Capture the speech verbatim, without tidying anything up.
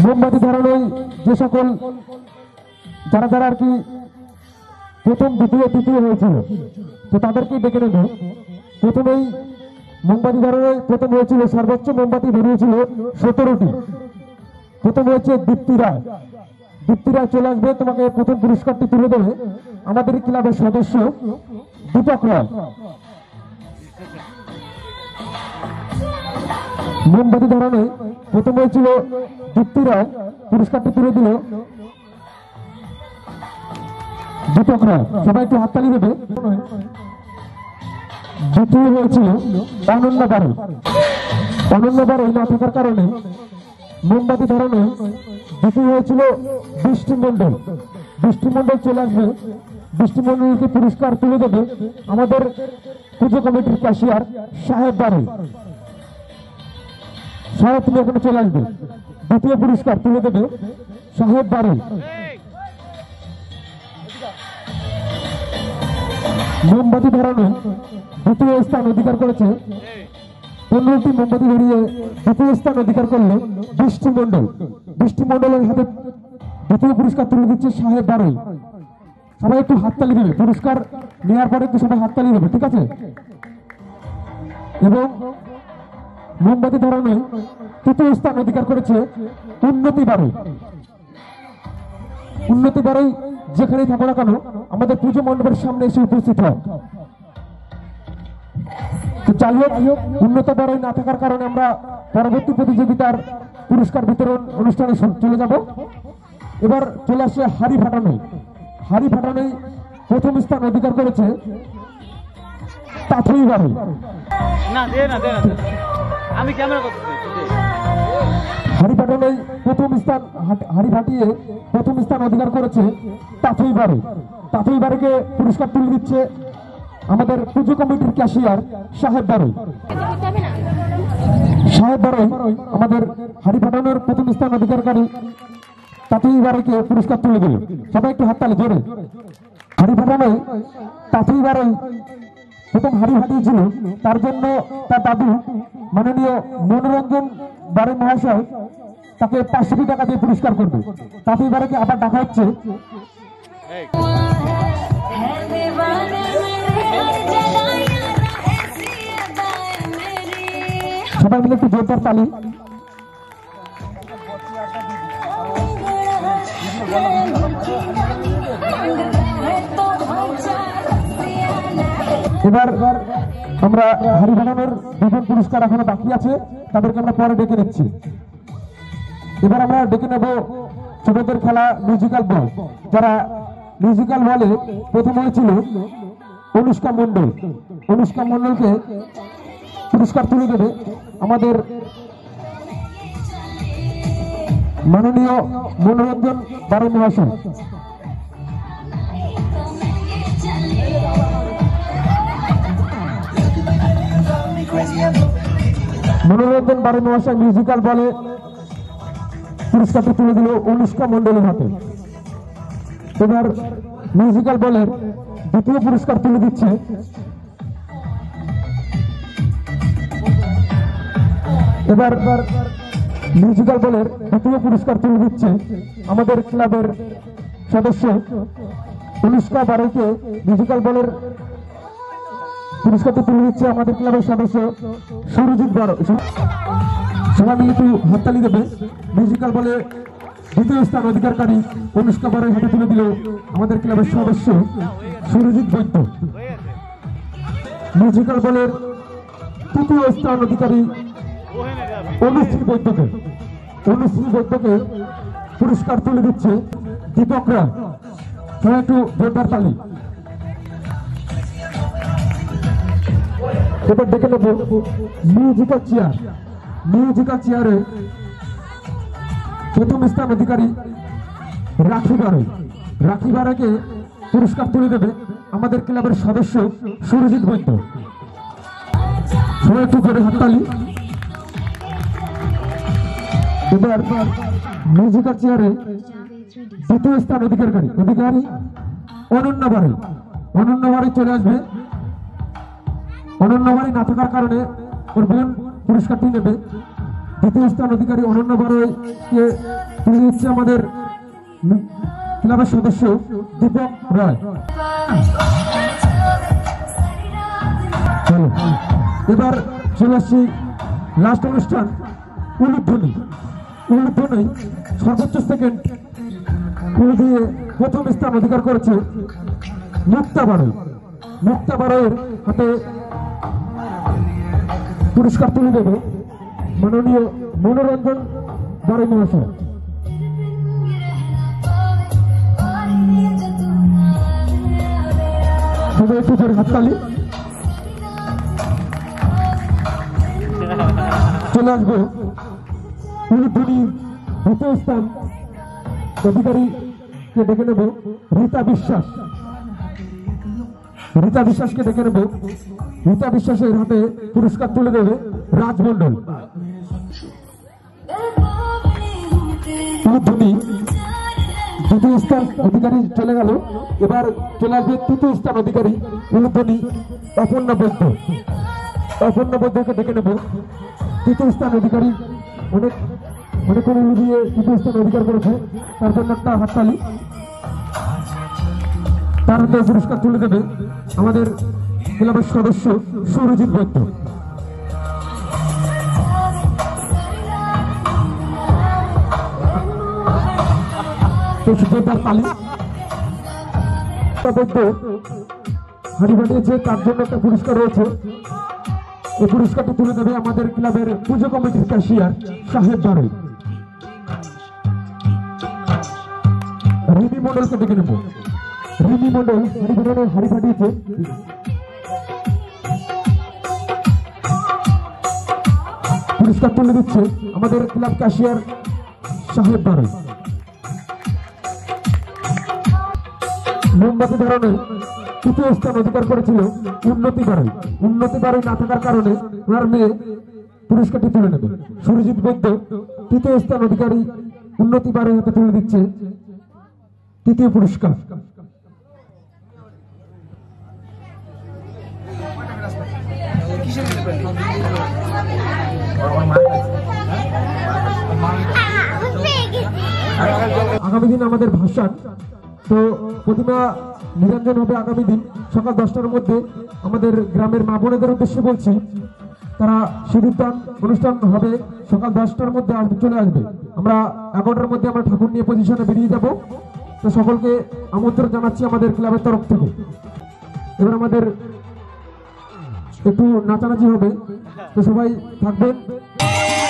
মোমবাতি ধরানোই যে সকল যারা যারা আর কি প্রথম দ্বিতীয় তৃতীয় হয়েছিল তো তাদেরকেই ডেকে নেব। প্রথমেই মোমবাতি ধরানোই প্রথম হয়েছিল, সর্বোচ্চ মোমবাতি ধরিয়েছিল সতেরোটি। প্রথম হয়েছে দীপ্তি রায়। দীপ্তি রায় চলে আসবে, তোমাকে প্রথম পুরস্কারটি তুলে দেবে আমাদের ক্লাবের সদস্য দীপক রায়। মোমবাতি ধরানো প্রথম হয়েছিল দীপ্তি রায়, পুরস্কারটি তুলে দিল দীপক রায়। সবাই একটু হাততালি দেবে। দ্বিতীয় হয়েছিল অনন্য বাড়ি। অনন্য বাড়ি না থাকার কারণে মোমবাতি ধরানো দ্বিতীয় হয়েছিল বৃষ্টি মন্ডল। বৃষ্টি মন্ডল চলে আসবে, বৃষ্টি মন্ডলকে পুরস্কার তুলে দেবে আমাদের পুজো কমিটির ক্যাশিয়ার সাহেব বাড়ি। সাহেব তুমি এখানে চলে আসবে, দ্বিতীয় পুরস্কার তুলে দেবে সাহেব বাড়ি। মোমবাতি ধরানো দ্বিতীয় স্থান অধিকার করেছে, পনেরোটি মোমবাতি ধরিয়ে দ্বিতীয় স্থান অধিকার করলো বৃষ্টি মন্ডল। বৃষ্টি মন্ডলের হাতে দ্বিতীয় পুরস্কার তুলে দিচ্ছে সাহেব বাড়ি। সবাই একটু হাততালি দেবে, পুরস্কার নেওয়ার পরে একটু সবাই হাততালি দেবে, ঠিক আছে? এবং মোমবাতি ধরানো তৃতীয় স্থান অধিকার করেছে উন্নতি বাড়ি। উন্নতি বাড়ি যেখানেই থাকো না কেন আমাদের পুজো মণ্ডপের সামনে এসে উপস্থিত হয়। যাই হোক, উন্নত বাড়ি না থাকার কারণে আমরা পরবর্তী প্রতিযোগিতার পুরস্কার বিতরণ অনুষ্ঠানে চলে যাব। এবার চলে আসছে হাড়ি ফাটানো। হাড়ি ফাটানোই প্রথম স্থান অধিকার করেছে তাঁতই বাড়ি। আমি ক্যামেরা করতেছি। হাড়ি ফাটানোই প্রথম স্থান, হাড়ি ফাটিয়ে প্রথম স্থান অধিকার করেছে তাঁতই বাড়ি। তাঁতই বাড়িকে পুরস্কার তুলে দিচ্ছে আমাদের পুজো কমিটির ক্যাশিয়ার সাহেব বাড়ি। সাহেব বাড়ি আমাদের হাড়ি ফাটানোর প্রথম স্থান অধিকারকারী তাঁতই বাড়িকে পুরস্কার তুলে দিল। সবাই একটু হাততালি জোরে। হাড়ি ফাটানোয় তাঁতই বাড়ি প্রথম হাড়ি ফাটিয়েছিল, তার জন্য তার দাদু মাননীয় মনোরঞ্জন বাড়ি মহাশয় তাকে পাঁচশো টাকা দিয়ে পুরস্কার করবে। তাঁতই বাড়িকে আবার ডাকা হচ্ছে। সবাই মিলে একটু জোরদার তালি। এবার আমরা হাড়ি ফাটানোর দুজন পুরস্কার এখনো বাকি আছে, তাদেরকে আমরা পরে ডেকে নিচ্ছি। এবার আমরা ডেকে নেব ছোটদের খেলা মিউজিক্যাল বল। যারা মিউজিক্যাল বলে প্রথম হয়েছিল অনুষ্কা মন্ডল। অনুষ্কা মন্ডলকে পুরস্কার তুলে দেবে আমাদের মাননীয় মনোরঞ্জন বাড়ি মহাশয়। মনোরঞ্জন বাড়ি মহাশয় মিউজিক্যাল বলে পুরস্কারটি তুলে দিল অনুষ্কা মন্ডলের হাতে। এবার মিউজিক্যাল বলের দ্বিতীয় পুরস্কার তুলে দিচ্ছে এবার মিউজিক্যাল বলের দ্বিতীয় পুরস্কার তুলে দিচ্ছে আমাদের ক্লাবের সদস্য অনুষ্কা বাড়িকে। মিউজিক্যাল বলের পুরস্কারটি তুলে দিচ্ছে আমাদের ক্লাবের সদস্য সুরজিৎ বড়। সবাই মিলে একটু হাততালি দেবে। মিউজিক্যাল বলে দ্বিতীয় স্থান অধিকারকারী অনুষ্কা বড়ের হাতে তুলে দিল আমাদের ক্লাবের সদস্য সুরজিৎ বৈদ্য। মিউজিক্যাল বলের তৃতীয় স্থান অধিকারী অনুশ্রী বৈদ্যকে। অনুশ্রী বৈদ্যকে পুরস্কার তুলে দিচ্ছে দীপক রায়। সবাই একটু জোরদার তালি। এবার দেখে নেব মিউজিক্যাল চেয়ার। মিউজিক্যাল চেয়ারে প্রথম স্থান অধিকারী রাখি বাড়ি। রাখি বাড়িকে পুরস্কার তুলে দেবে আমাদের ক্লাবের সদস্য সুরজিৎ বৈদ্য। সবাই একটু জোরে হাততালি। এবার মিউজিক্যাল চেয়ারে দ্বিতীয় স্থান অধিকারী অধিকারী অনন্য বাড়ি। অনন্য বাড়ি চলে আসবে। অনন্য বাড়ি না থাকার কারণে ওর বোন পুরস্কারটি নেবে। দ্বিতীয় স্থান অধিকারী অনন্য বাড়িকে তিনি হচ্ছে আমাদের ক্লাবের সদস্য দীপক রায়। এবার চলে আসছি লাস্ট অনুষ্ঠান উলুধ্বনি। উলুধ্বনি সর্বোচ্চ সেকেন্ড ফুল দিয়ে প্রথম স্থান অধিকার করেছে মুক্তা বারোই। মুক্তা বারোয়ের হাতে পুরস্কার তুলে দেবে মাননীয় মনোরঞ্জন বারোই মহাশয়। সবাই একটু জোরে হাততালি। চলে আসবো উলুধ্বনি দ্বিতীয় স্থান অধিকারীকে ডেকে নেব রীতা বিশ্বাস। রীতা বিশ্বাসকে ডেকে নেব। রীতা বিশ্বাসের হাতে পুরস্কার তুলে দেবে রাজমন্ডল। উলুধ্বনি দ্বিতীয় স্থান অধিকারী চলে গেল। এবার চলে আসবে তৃতীয় স্থান অধিকারী উলুধ্বনি অপর্ণা বৈদ্য। অপর্ণা বৈদ্যকে ডেকে নেব। তৃতীয় স্থান অধিকারী অনেক অনেকক্ষণ উলু দিয়ে তৃতীয় স্থান অধিকার করেছে, তার জন্য একটা হাততালি। তার হাতে পুরস্কার তুলে দেবে আমাদের ক্লাবের সদস্য সুরজিৎ বৈদ্য। জোরদার তালি। বৈদ্য হাড়ি বানিয়েছে, তার জন্য একটা পুরস্কার রয়েছে। এই পুরস্কারটি তুলে দেবে আমাদের ক্লাবের পুজো কমিটির ক্যাশিয়ার সাহেব বারোই। রিমি মন্ডলকে ডেকে নেব। রিমি মন্ডল হাড়ি বানানো হাড়ি ফাটিয়েছে। পুরস্কার তুলে দিচ্ছে আমাদের ক্লাব ক্যাশিয়ার সাহেব বারোই। মোমবাতি ধরনে তৃতীয় স্থান অধিকার করেছিল উন্নতি বারোই। উন্নতি বারোই না থাকার কারণে ওনার মেয়ে পুরস্কারটি তুলে নেবে। সুরজিৎ বৈদ্য তৃতীয় স্থান অধিকারী উন্নতি বারোই হাতে তুলে দিচ্ছে তৃতীয় পুরস্কার। আগামী দিন আমাদের ভাষণ তো প্রতিমা নিরঞ্জন হবে আগামী দিন সকাল দশটার মধ্যে। আমাদের গ্রামের মা বোনেদের উদ্দেশ্যে বলছি, তারা সিঁদুরদান অনুষ্ঠান হবে সকাল দশটার মধ্যে চলে আসবে। আমরা এগারোটার মধ্যে আমরা ঠাকুর নিয়ে পজিশনে বেরিয়ে যাব। তো সকলকে আমন্ত্রণ জানাচ্ছি আমাদের ক্লাবের তরফ থেকে। এবার আমাদের একটু নাচানাচি হবে, তো সবাই থাকবেন।